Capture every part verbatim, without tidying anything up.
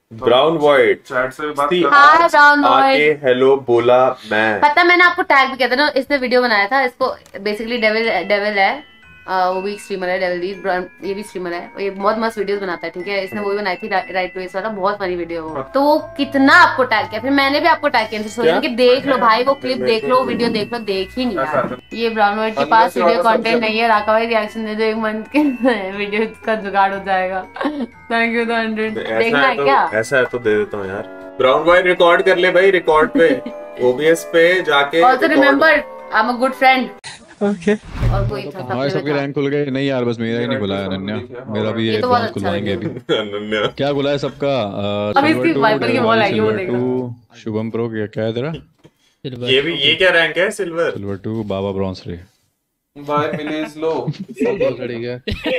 BrownVoid chat से बात कर हाँ BrownVoid आके हेलो बोला मैं। पता मैंने आपको टैग भी किया था ना, इसने वीडियो बनाया था। इसको बेसिकली डेविल डेविल है, आ, वो भी स्ट्रीमर है, डेविल ये भी स्ट्रीमर है, ये बहुत मस्त वीडियोस बनाता है। ठीक है, इसने वो भी बनाई थी राइट टू एस वाला, बहुत फनी वीडियो वो। तो वो कितना आपको टैग किया, फिर मैंने भी आपको टैग किया, तो सोचा कि देख लो भाई वो क्लिप देख लो, वीडियो देख लो, देख ही नहीं यार। ये BrownVoid के पास वीडियो कंटेंट नहीं है, राका भाई रिएक्शन दे दो एक मंथ के वीडियो का जुगाड़ हो जाएगा। Thank you. हंड्रेड देखना है क्या? ऐसा है तो दे देता हूँ यार। BrownVoid रिकॉर्ड कर ले भाई, रिकॉर्ड पे ओबीएस पे जाके। Also remember I am a good friend. Okay और कोई था हमारे सबके रैंक खुल गए। नहीं यार बस मेरा ही नहीं खुला है अनन्या, मेरा भी ये ब्रॉन्ज खुलवाएंगे अभी। अनन्या क्या खुला है सबका? अभी इसकी वाइपर की बॉल आई है, वो देखो। शुभम प्रो क्या है तेरा? ये भी ये क्या रैंक है? सिल्वर सिल्वर टू बाबा ब्रॉन्ज रे बाय प्लीज लो खड़ी गया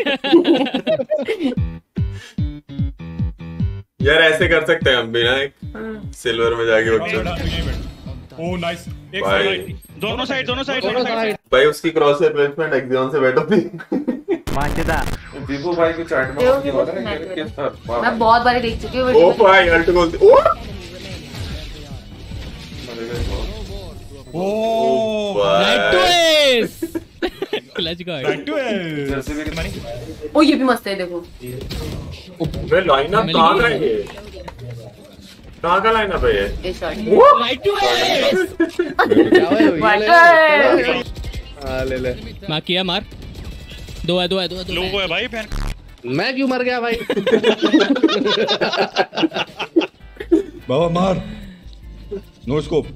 यार। ऐसे कर सकते हैं हम भी ना, एक सिल्वर में जाके बच्चा। ओह नाइस, एक साइड दोनों साइड दोनों साइड दोनों साइड भाई। उसकी क्रॉसर प्लेसमेंट एक्सियन से बैठो थी। मांचदा दीपू भाई को चैट में हो रहा है किस तरह। मैं बहुत बार देख चुकी हूं। ओ भाई अल्ट गोल। ओ oh right to S clutch का राइट टू एस जैसे मेरी मानी। ओ ये भी मस्त है, देखो वे लाइनअप कहां का है? ये कहां का लाइनअप है ये? ये शॉट राइट टू एस हां ले ले मार किया, मार दो है दो है दो है लो है भाई फैन। मैं क्यों मर गया भाई? बाबा मार नो स्कोप।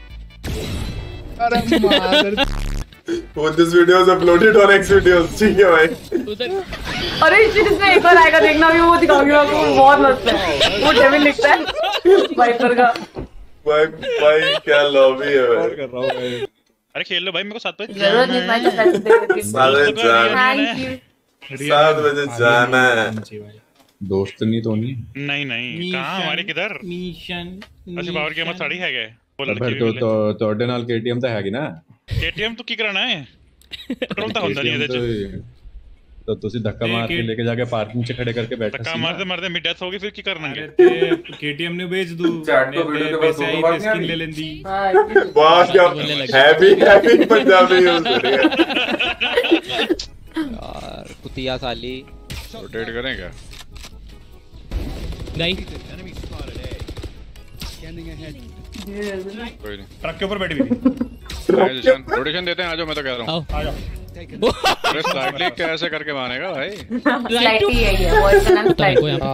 अरे मार वो this video is uploaded on x videos. ठीक है भाई। अरे इस चीज में एक बार आएगा देखना, भी वो दिखाऊंगी आपको, बहुत मस्त है। वो डेविल लिखता है वाइपर का। भाई भाई क्या लॉबी है भाई। कर रहा हूं भाई। अरे खेल लो भाई, मेरे को सात बजे जरूरत नहीं भाई, तो पैसे दे देती। साले जान थैंक यू। सात बजे जाना है। दोस्त नहीं तो नहीं नहीं नहीं कहां हमारे किधर मिशन अच्छा बावर के मत साड़ी है गए बोल फिर तो तो ਤੁਹਾਡੇ ਨਾਲ केटीएम ਤਾਂ ਹੈਗੀ ਨਾ। केटीएम तो की कराना है, पेट्रोल तो ਹੁੰਦਾ नहीं ਇਹਦੇ ਚ। तो ਤੁਸੀਂ धक्का मार के लेके जाके पार्किंग से खड़े करके बैठा धक्का मारते मारते मेरी डेथ होगी, फिर की करना है? केटीएम ने बेच दूं, चैट तो वीडियो के बाद दो बार स्किन ले लेंदी। वाह क्या हैवी हैवी पंजाबी यूज हो रही है यार कुतिया साली। रोटेट करें क्या गाइस? कोई नहीं, ट्रक के ऊपर बैठी हुई रोटेशन रोटेशन देते हैं। आ जाओ, मैं तो कह रहा हूं आ जाओ। अरे स्लाइडली कैसे करके मानेगा भाई? स्लाइटली है ये, वॉइस का नाम स्लाइटली। हां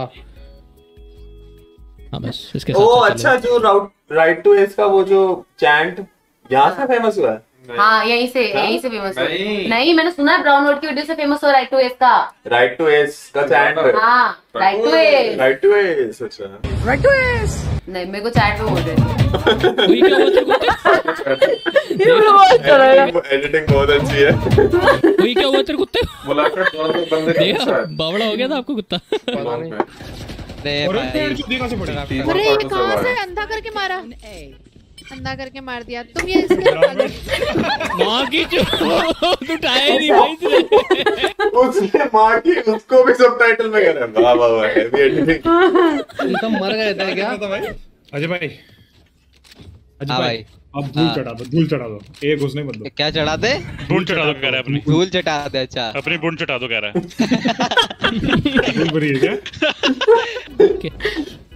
हां बस इसके ओ साथ। अच्छा, जो राइट टू एस का वो जो चैंट यहाँ से फेमस हुआ है। हाँ यहीं से यहीं से फेमस हुआ। नहीं मैंने सुना है BrownVoid की वीडियो से फेमस हो राइट टू एस का। राइट टू एस का चैट। हाँ right to S right to S. अच्छा राइट टू एस। नहीं मेरे को चैट में बोल रहे थे। वही क्या हुआ तेरे कुत्ते? ये बहुत कर रहा है। एडिटिंग बहुत अच्छी है। वही क्या हुआ तेरे कुत्ते? बोला कर दोनों बंदे देखा बावड़ा हो गया था आपको कुत्ता। अरे और भाई पेड़ चुदी कहां से पड़ी? अरे ये कहां से अंधा करके मारा, अंधा करके मार दिया तुम। ये इसके मां की तू उठाया नहीं भाई तुझे। उसने मां की उसको भी सबटाइटल में करा। वाह वाह वाह हैवी एडिटिंग। तुम मर गए थे क्या? अजय भाई अजय हाँ भाई भाई अब धूल चढ़ा दो, धूल चढ़ा दो। एक घुसने मत दो। क्या चढ़ा दे? धूल चढ़ा दो कह रहा है अपनी। धूल चटा दे। अच्छा अपनी बुंड चटा दो कह रहा है। धूल भरी है क्या?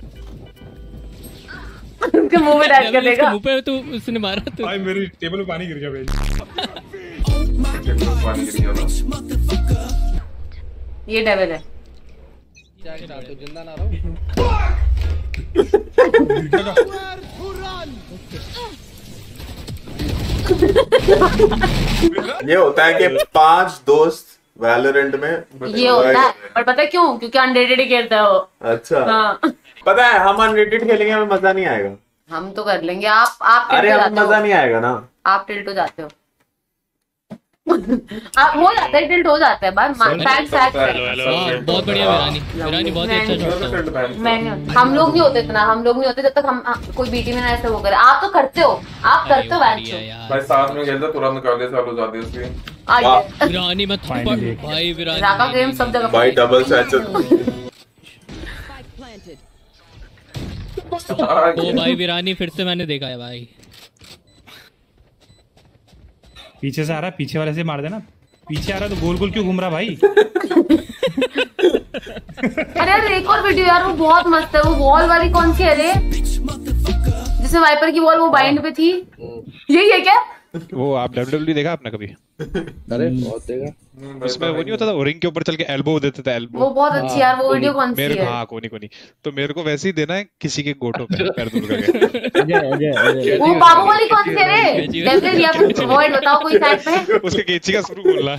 उनके मुंह में डाल के देगा। मुंह पे तू उसने मारा तो भाई मेरी टेबल पे पानी गिर गया भाई। पानी गिर गया। ये डेविल है। तो जिंदा ना रहो। ये होता है कि पांच दोस्त वैलोरेंट में ये होता है, और पता है क्यों? क्योंकि अनरेटेड ही खेलता है वो। अच्छा हाँ पता है, हम अनरेटेड खेलेंगे हमें मजा नहीं आएगा। हम तो कर लेंगे। आप आप अरे टिल्ट हो हमें जाते मजा हो। नहीं आएगा ना। आप टिल्ट हो जाते हो। आप हो जाता है, टिल्ट हो जाता है बार। फैक्ट फैक्ट हेलो हेलो हाँ बहुत बढ़िया वीरानी वीरानी बहुत ही अच्छा शॉट था। मैं हम लोग नहीं होते इतना, हम लोग नहीं होते जब तक हम कोई बीटी में ना ऐसे वो करे। आप तो करते हो, आप करते हो बढ़िया वैसे। यार भाई साथ में खेलते तुरंत काले साल हो जाते उसके। आज वीरानी मत भाई वीरानी राका गेम सब जगह भाई डबल सैचर। ओ भाई वीरानी फिर से मैंने देखा है भाई। पीछे से आ रहा है, पीछे वाले से मार देना। पीछे आ रहा है तो गोल गोल क्यों घूम रहा भाई? अरे यार एक और वीडियो यार वो बहुत मस्त है। वो वॉल वाली कौन सी है रे, जिसमें वाइपर की वॉल वो बाइंड पे थी, यही है क्या? वो आप डब्ल्यू डब्ल्यू देखा आपने कभी? अरे बहुत देखा। उसमें वो नहीं होता था, रिंग के ऊपर चल के एल्बो देते थे, एल्बो। वो बहुत अच्छी यार। वो वीडियो कौन सी है? हाँ कोनी कोनी। तो मेरे को वैसे ही देना है किसी के गोटो पे पैर दूर करके। वो बाबू वाली कौन सी है रे? डेविल या फिर वॉइड बताओ कोई साइड पे। उसके केची का शुरू बोलना।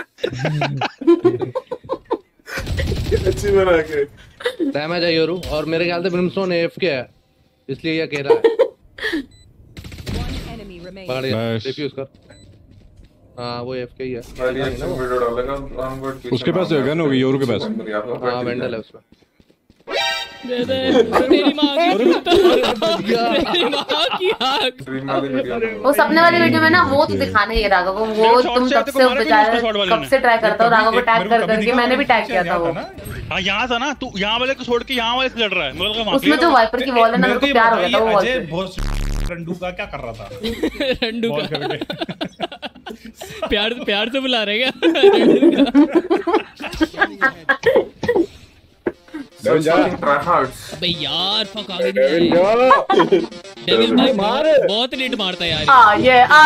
अच्छी बना के डैमेज है योरू। और मेरे ख्याल से ब्रिमस्टोन एएफके है इसलिए ये कह रहा है। पकड़ गया, डिफ्यूज कर। हाँ वो एएफके ही है। वीडियो डालेगा ब्राउनवुड। उसके पास गन होगी योरू के पास। हाँ वेंडल है उसमें। दे दे मेरी माँ की मेरी माँ की आँख। वो सपने वाली वीडियो में ना वो तो दिखाना ही है राघव को। वो तुम कब से बेचारा कब से ट्राई करता हो राघव को टैग कर करके। मैंने भी टैग किया था वो। हाँ यहाँ था ना, तू यहाँ वाले को छोड़ के यहाँ वाले से लड़ रहा है। उसमें जो वाइपर की वॉल है ना, मेरे को प्यार हो गया था वो वॉल पे। बहुत रंडू का क्या कर रहा था? रंडू का प्यार प्यार से बुला रहे क्या? अबे यार फक आगे नहीं है। डेविल भाई बहुत लेट मारता है यार। आ ये आ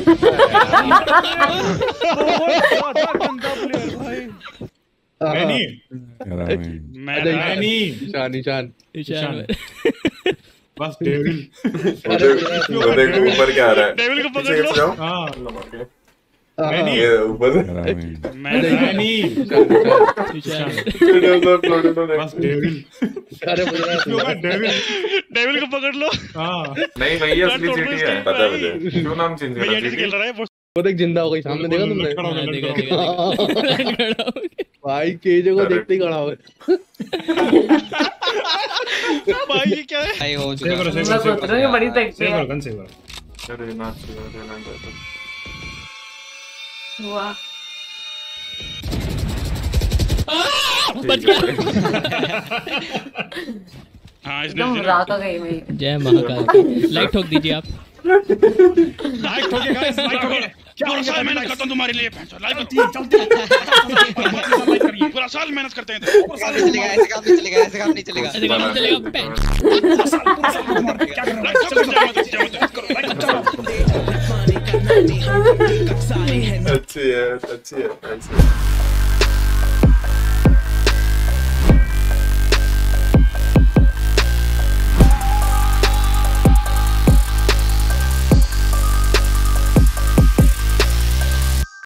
मैनी मैनी निशान निशान निशान बस डेविल। वो देखो ऊपर क्या आ रहा है। डेविल को पकड़ लो। हाँ मैनी ये ऊपर मैनी निशान बस डेविल। अरे डेविल डेविल को पकड़ लो। हाँ नहीं भाई ये असली जीटी है, पता है मुझे। क्यों नाम चेंज भैया करा? जी खेल रहा है वो। वो देख जिंदा हो गई सामने, देखा तुमने? देखा देखा भाई केजे को देखते ही खड़ा हो गया। भाई ये क्या है? भाई हो सेव चुका करो सेव मैं सोच रहा हूँ बड़ी सेव सेक्सी करो है। गन सेव करो। अरे ना ना वाह बच गया। हाँ इसने एकदम राका गई मैं। जय महाकाल। लाइक ठोक दीजिए आप। लाइक ठोके गाइस, लाइक ठोके। पूरा साल मेहनत करता हूं तुम्हारे लिए। लाइक चलती पूरा साल मेहनत करते हैं। चलेगा ऐसे काम नहीं चलेगा, ऐसे काम नहीं चलेगा। ऐसे काम चलेगा पे। अच्छी है अच्छी है अच्छी है।